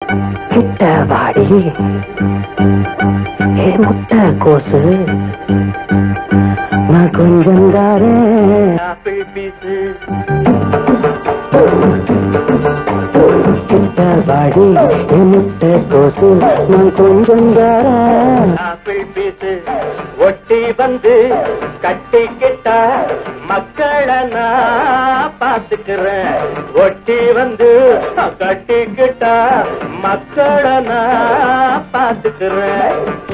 கிட்ட வாடி ஏ முட்டை கோசு நான் கொஞ்சம் தாரேன் ஆப்பிள் பீஸு கிட்ட வாடி ஏ முட்டை கோசு நான் கொஞ்சம் தாரேன் ஆப்பிள் பீஸு ஒட்டி வந்து கட்டிக்கிட்டா மக்களை நான் பார்த்துக்கிறேன் ஒட்டி வந்து கட்டிக்கிட்டா மக்களை நான் பார்த்துக்கிறேன்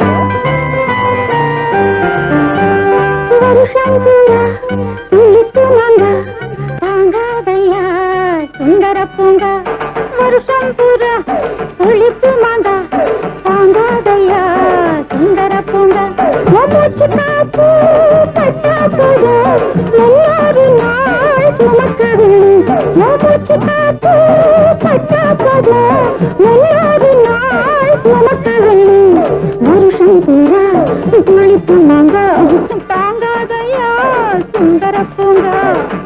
தாங்காதையா சுந்தர பூங்கா வருஷம் பூரா புளிப்பு மாங்கா தாங்காதையா சுந்தர பூங்கா மூச்சு காற்று பட்டா போது எல்லாரு நாள் சுமக்கது மூச்சு காற்று பட்டா போது எல்லாரு நாள் சுமக்கது வருஷம் பூரா புளிப்பு மாங்கா தாங்காதையா சுந்தர பூங்கா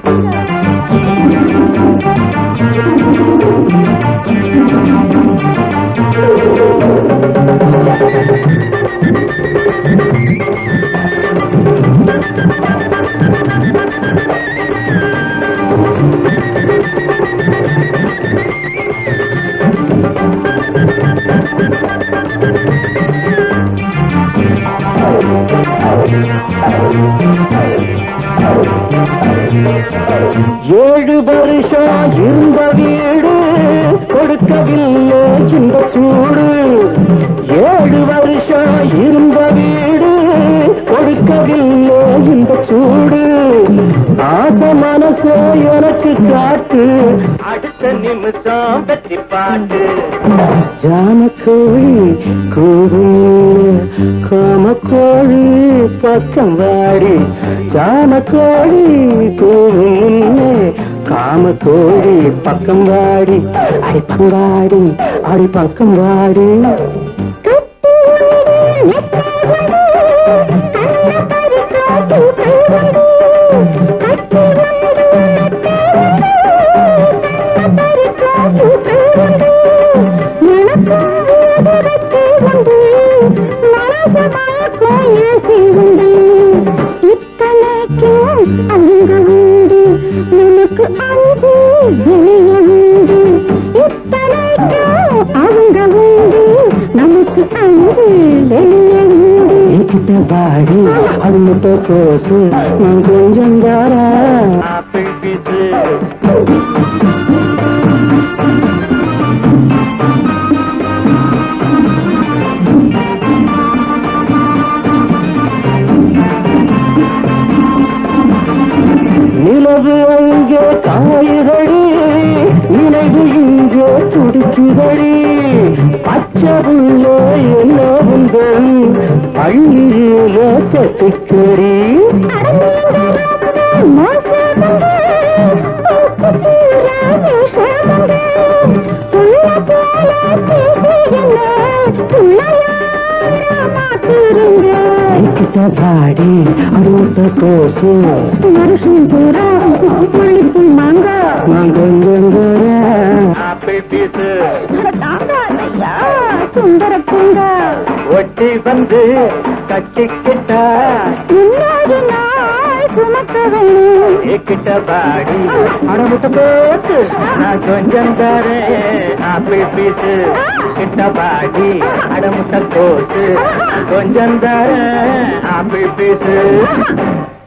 ஏழு வருஷம் இருந்த வீடு கொடுக்கவில்லை இந்த சூடு ஏழு வருஷம் இருந்த வீடு கொடுக்கவில்லை இந்த சூடு ஆச மனச எனக்கு காட்டு அடுத்த நிமிஷம் வெற்றி பாட்டு ஜாமக்கோழி கூடும் காமக்கோழி பக்கம் வாடி ஜாமக்கோழி கூடும் காமக்கோழி பக்கம் வாடி அடி பங்காடி அடி பக்கம் வாடி அங்க உண்டு நமக்கு அஞ்சு வெளிய உண்டு இத்தனைக்கும் அவங்க உண்டு நமக்கு அஞ்சு வெளிய உண்டு கிட்ட வாடி அது முட்டை கோசு நான் கொஞ்சம் தாரேன் ஆப்பிள் பீஸு நிலவு அங்கே காயுதடி நினைவு இங்கே துடிக்குதடி பச்சை புள்ள என்ன உந்தன் பள்ளியில செத்துக்கடி கிட்ட பாடி அறுத்த கோசு வருஷம் பூரா புளிப்பு மாங்கா நான் கொஞ்சம் ஆப்பிள் பீஸு சுந்தர பூங்கா ஒட்டி வந்து கட்டிக்கிட்டா இன்னொரு நாள் சுமக்க வேணும் கிட்ட பாடி அடமுட்ட கோசு நான் கொஞ்சம் தரேன் ஆப்பிள் பீஸு கிட்ட பாடி அடமுட்ட கோசு கொஞ்சம் தரேன் ஆப்பிள் பீஸு